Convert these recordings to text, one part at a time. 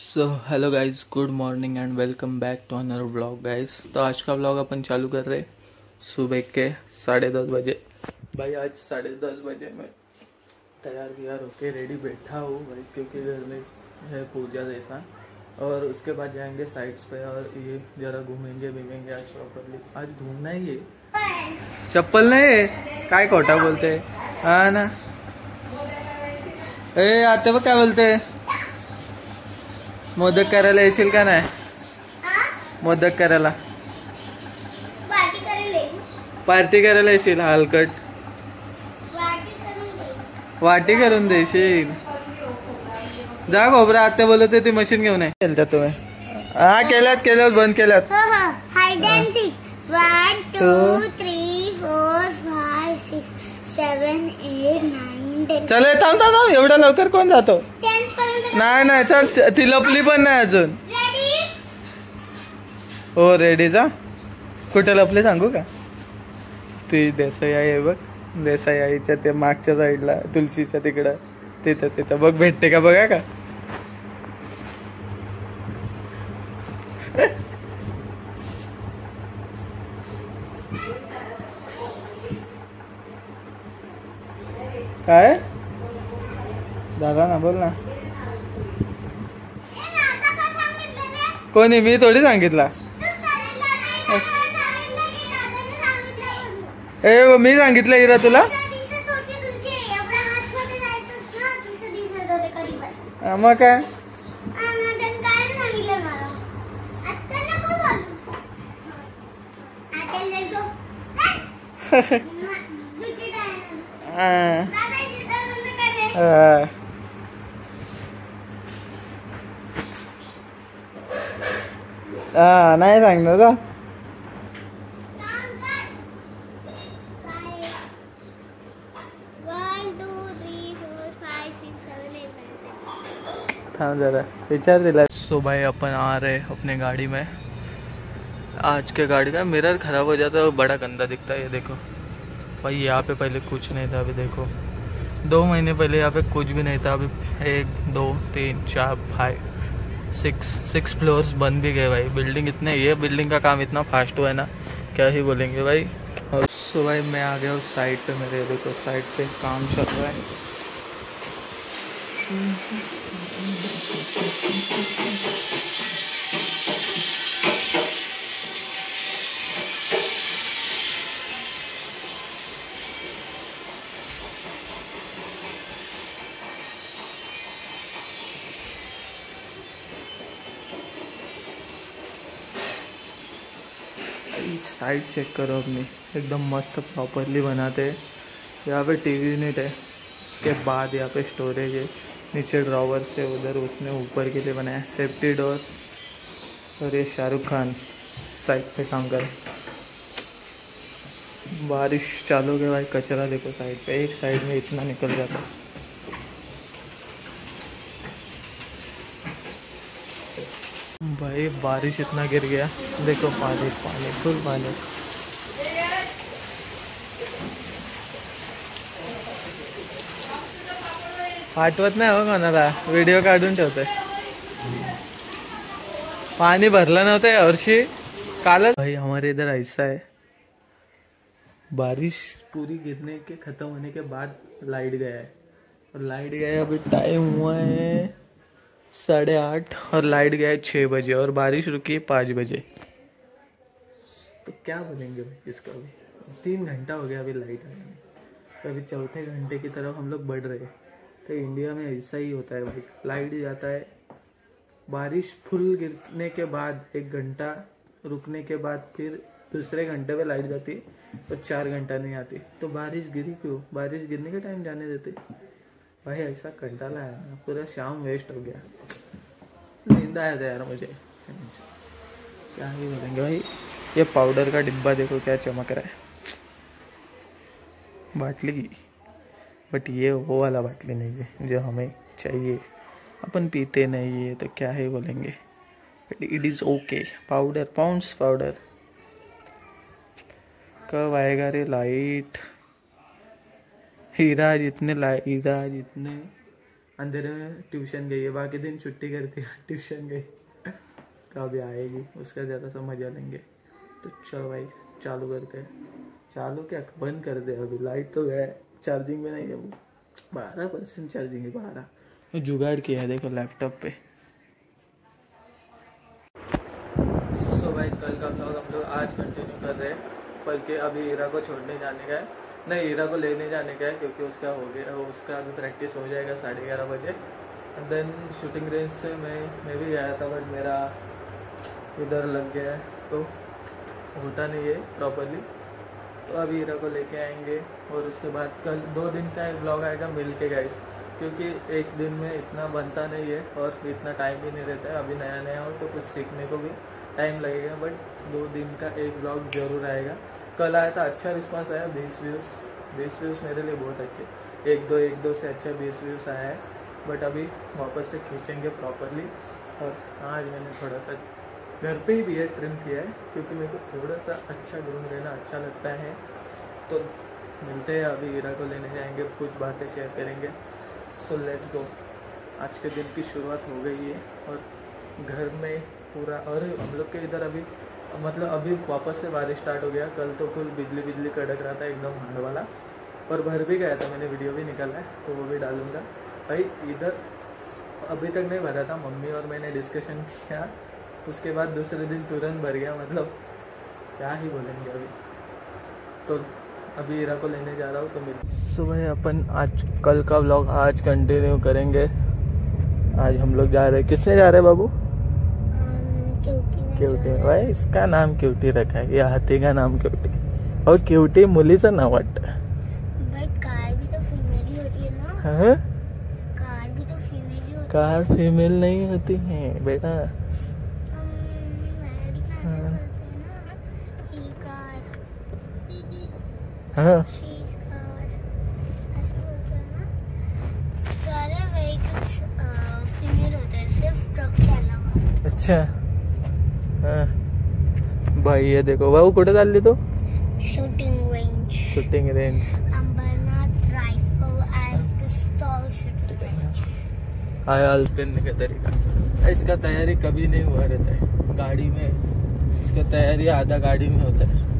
So hello guys, good morning and welcome back to another blog guys. तो आज का blog अपन चालू कर रहे सुबह के 10:30 बजे। भाई आज 10:30 बजे मैं तैयार व्यार होके रेडी बैठा हूँ भाई, क्योंकि घर में है पूजा जैसा। और उसके बाद जाएंगे साइट्स पे और ये जरा घूमेंगे भीमेंगे आज प्रॉपरली। आज घूमना ही है, चप्पल नहीं है काय खोटा बोलते है। हाँ ना, ए आते वक्त क्या बोलते है, मोदक करायला येशील का नाही? मोदक करायला पार्टी करायला येशील? हलकट वाटी करून देशील? जा घोबरा, आत्या बोलत ती मशीन घेऊन आहे. केलत्या तुम्ही? हा केल्यात बंद केल्यात. 1 2 3 4 5 6 7 8 9 10. चल थांब एवढ्या लवकर कोण जातो? नाही चल, ती लपली पण नाही अजून. हो रेडी जा. कुठे लपली सांगू का? ती देसाई आई आहे बघ, देसाई आईच्या ते मागच्या साईडला तुलसीच्या तिकडं, तिथं बघ भेटते का बघा का. काय दादा ना बोल ना. कोणी? मी थोडी सांगितला. ए मी सांगितलं इरा तुला? मग काय नाही सांगणार का? थांब जरा विचार दिला. सो भाई अपन आ रहे अपने गाड़ी में. आज के गाड़ी का मिरर खराब हो जाता है, बड़ा गंदा दिखता है. ये देखो भाई, यहाँ पे पहले कुछ नहीं था, अभी देखो 2 महीने पहले यहाँ पे कुछ भी नहीं था. अभी 1 2 3 4 5 6 फ्लोर्स बन भी गए भाई. बिल्डिंग इतने, ये बिल्डिंग का काम इतना फास्ट हुआ है ना, क्या ही बोलेंगे भाई. और सो भाई मैं आ गया उस साइड पे. मेरे देखो साइड पे काम चल रहा है. साइड चेक करो अपनी, एकदम मस्त प्रॉपरली बनाते हैं. यहाँ पे टीवी यूनिट है, उसके बाद यहाँ पे स्टोरेज है, नीचे ड्रॉवर से उधर उसने ऊपर के लिए बनाया सेफ्टी डोर. और ये शाहरुख खान साइड पे काम करे. बारिश चालू हो गई भाई. कचरा देखो साइड पे, एक साइड में इतना निकल जाता. भाई बारिश इतना गिर गया, देखो पानी फुल पानी. पाठवत नाही हो कोणाला, व्हिडिओ काढून ठेवतोय. पानी भरला नव्हतं यावर्षी, कालच. भाई हमारे इधर ऐसा है, बारिश पूरी गिरने के खत्म होने के बाद लाइट गया है. और लाइट गया है, अभी टाइम हुआ है 8:30 और लाइट गया है 6 बजे और बारिश रुकी है 5 बजे. तो क्या बोलेंगे भाई इसका. भी 3 घंटा हो गया अभी लाइट आने. तो अभी चौथे घंटे की तरफ हम लोग बढ़ रहे हैं. तो इंडिया में ऐसा ही होता है भाई, लाइट जाता है, बारिश फुल गिरने के बाद 1 घंटा रुकने के बाद फिर दूसरे घंटे पे लाइट जाती है, तो 4 घंटा नहीं आती. तो बारिश गिरी क्यों? बारिश गिरने के टाइम जाने देते भाई. ऐसा कंटाला है ना, पूरा शाम वेस्ट हो गया. नींद आया था यार मुझे, क्या ही बोलेंगे भाई. ये पाउडर का डिब्बा देखो क्या चमक रहा है, बाटली की. बट ये वो वाला बाटली नहीं है जो हमें चाहिए. अपन पीते नहीं है तो क्या ही बोलेंगे. But it is okay. Powder, pounds powder. कब आएगा रे लाइट? हीरा जितने अंधेरे में ट्यूशन गई है, बाकी दिन छुट्टी करती है, ट्यूशन गई। तो अभी आएगी, उसका ज़्यादा सा मजा लेंगे। तो चलो भाई चालू करते हैं। चालू क्या, बंद कर दे। अभी लाइट तो है, चार्जिंग में नहीं है, वो 12% चार्जिंग है। 12 तो जुगाड़ किया है देखो लैपटॉप पे। सो भाई कल का ब्लॉग हम लोग आज कंटिन्यू कर रहे हैं, बल्कि अभी हीरा को छोड़ने जाने का है, नहीं हीरा को लेने जाने का है, क्योंकि उसका हो गया, उसका अभी प्रैक्टिस हो जाएगा 11:30 बजे। देन शूटिंग रेंज से मैं भी गया था, बट मेरा इधर लग गया है तो होता नहीं है प्रॉपरली। तो अभी हीरा को लेके आएंगे और उसके बाद कल 2 दिन का एक ब्लॉग आएगा मिल के गाइस, क्योंकि एक दिन में इतना बनता नहीं है और इतना टाइम भी नहीं रहता है। अभी नया नया हो तो कुछ सीखने को भी टाइम लगेगा, बट 2 दिन का एक ब्लॉग जरूर आएगा। कल आया था, अच्छा रिस्पांस आया, 20 व्यूज़ मेरे लिए बहुत अच्छे। एक दो से अच्छा 20 व्यूज़ आया है, बट अभी वापस से खींचेंगे प्रॉपरली। और आज मैंने थोड़ा सा घर पे ही बियर्ड ट्रिम किया है, क्योंकि मेरे को थोड़ा सा अच्छा ग्रूम रहना अच्छा लगता है। तो मिलते हैं, अभी हीरा को लेने जाएंगे, कुछ बातें शेयर करेंगे। So let's go. आज के दिन की शुरुआत हो गई है और घर में पूरा, और हम लोग के इधर अभी मतलब अभी वापस से बारिश स्टार्ट हो गया। कल तो फुल बिजली कड़क रहा था एकदम ठंड वाला, और भर भी गया था, मैंने वीडियो भी निकाला है तो वो भी डालूंगा। भाई इधर अभी तक नहीं भरा था, मम्मी और मैंने डिस्कशन किया, उसके बाद दूसरे दिन तुरंत भर गया। मतलब क्या ही बोलेंगे अभी। तो अभी हीरा को लेने जा रहा हूँ, तो मिल सुबह अपन आज कल का व्लॉग आज कंटिन्यू करेंगे। आज हम लोग जा रहे हैं, किसने जा रहे हैं बाबू? क्यूटी। भाई इसका नाम क्यूटी रखा है, या हाथी का नाम क्यूटी, और क्यूटी मुलीचं नाव वाटतं। बट कार भी तो फीमेल ही होती है ना? हाँ कार भी तो फीमेल ही होती है। कार फीमेल नहीं होती है बेटा। हाँ सारे व्हीकल्स फीमेल होते हैं, सिर्फ ट्रक के अलावा। अच्छा हाँ भाई, ये देखो भाऊ कुठे चालली तो? Shooting range Ambernath rifle and pistol shooting range. हाय अल्पिन का तरीका, इसका तैयारी कभी नहीं हुआ रहता है गाड़ी में, इसका तैयारी आधा गाड़ी में होता है।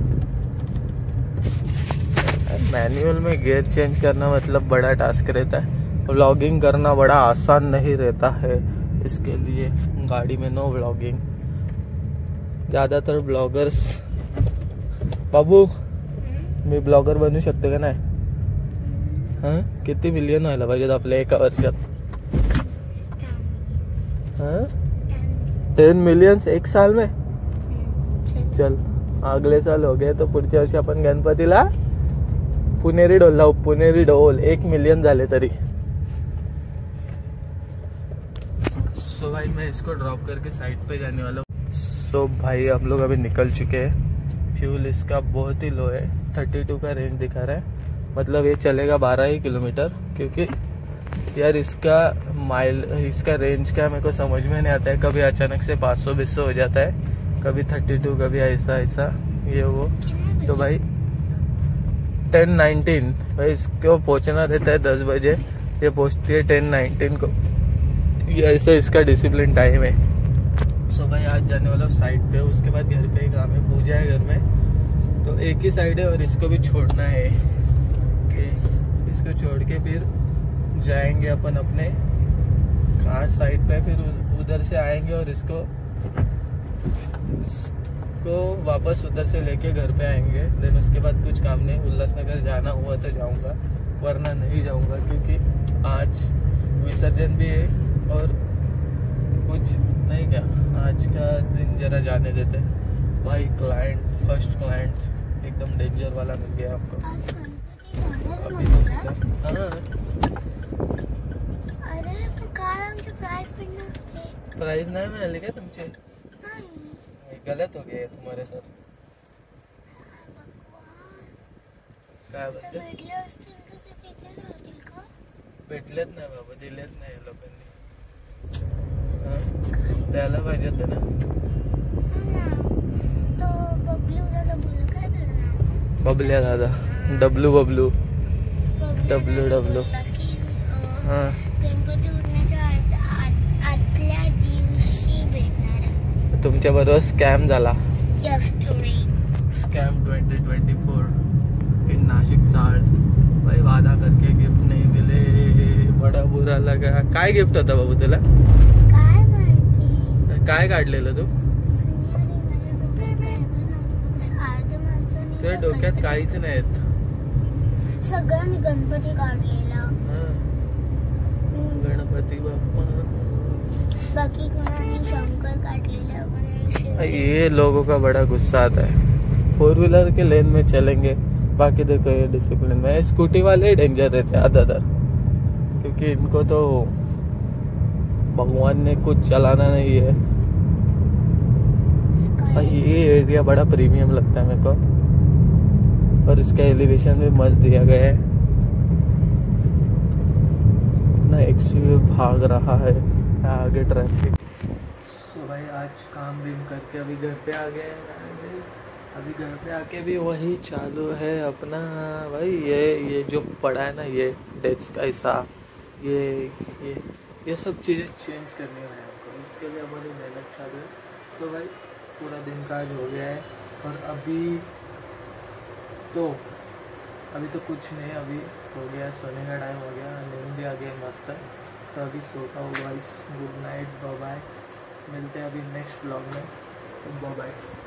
मैनुअल में गियर चेंज करना मतलब बड़ा टास्क रहता है। व्लॉगिंग करना बड़ा आसान नहीं रहता है, इसके लिए गाड़ी में नो व्लॉगिंग। ज़्यादातर ब्लॉगर्स, बाबू मी ब्लॉगर बनू शकते का नाही? हाँ किती मिलियन व्हायला पाहिजेत आपल्या एका वर्षात? हाँ 10 मिलियन एक साल में? चल अगले साल हो गए तो पुढच्या वर्षी आपण गणपतीला पुणेरी ढोल लावू, पुणेरी ढोल 1 मिलियन झाले तरी। सो भाई मैं इसको ड्रॉप करके साइड पे जाने वाला हूँ। सो भाई हम लोग अभी निकल चुके हैं। फ्यूल इसका बहुत ही लो है, 32 का रेंज दिखा रहा है, मतलब ये चलेगा 12 ही किलोमीटर। क्योंकि यार इसका इसका रेंज का मेरे को समझ में नहीं आता है, कभी अचानक से 500-200 हो जाता है, कभी 32, कभी ऐसा ये वो। तो भाई 10:19 भाई इसको पहुंचना रहता है 10 बजे, ये पहुंचती है 10:19 को। ये ऐसे इसका डिसिप्लिन टाइम है। सो भाई आज जाने वाला साइड पे, उसके बाद घर पे ही काम है, पूजा है घर में, तो एक ही साइड है और इसको भी छोड़ना है। इसको छोड़ के फिर जाएंगे अपन अपने कहाँ साइड पे, फिर उधर से आएंगे और इसको वापस उधर से लेके घर पे आएंगे। देन उसके बाद कुछ काम नहीं, उल्लासनगर जाना हुआ तो जाऊंगा, वरना नहीं जाऊंगा, क्योंकि आज विसर्जन भी है और कुछ नहीं। क्या आज का दिन जरा जाने देते। भाई क्लाइंट, फर्स्ट क्लाइंट एकदम डेंजर वाला मिल गया आपको। अभी प्राइस नहीं मिळाले क्या तुमचे? गलत हो गया तुम्हारे साथ। काय बोलते? भेटलेच नाही बाबा, दिलेच नाही लोकांनी। द्यायला पाहिजे होते ना। बबल्या दादा, डब्लू हाँ तुमच्या बरोबर स्कॅम झाला. yesterday. स्कैम 2024 इन नासिक चाळ. भाई वादा करके गिफ्ट नहीं मिले, बड़ा बुरा लगा. काय गिफ्ट होता बाबू तुला? काय माहिती काय काढलेलं तू? तुझ्या डोक्यात काहीच नाही येत. सगळ्यांनी गणपती काढलेला, गणपती बाप्पा. बाकी कोणाने शंकर काढलेला, कोणाने शिव. ये लोगों का बड़ा गुस्सा आता है. 4 व्हीलर के लेन में चलेंगे, बाकी देखो ये डिसिप्लिन में. स्कूटी वाले डेंजर रहते हैं ज्यादातर, क्योंकि इनको तो भगवान ने कुछ चलाना नहीं है. ये एरिया बड़ा प्रीमियम लगता है मेरे को, और इसका एलिवेशन भी मस्त दिया गया है. इतना एक्सयूवी भाग रहा है आगे ट्रैफिक. सो भाई आज काम भी करके अभी घर पे आ गए. अभी घर पे आके भी वही चालू है अपना. भाई ये जो पड़ा है ना, ये डेस्क ऐसा, ये सब चीज़ें चेंज करनी है हमको. इसके लिए हमारी मेहनत चालू है. तो भाई पूरा दिन का आज हो गया है, और अभी तो कुछ नहीं. अभी हो गया, सोने का टाइम हो गया, नींद भी आ गया मस्त. तो अभी सोता हूँ guys. Good night, bye bye. मिलते हैं अभी नेक्स्ट ब्लॉग में. Bye bye.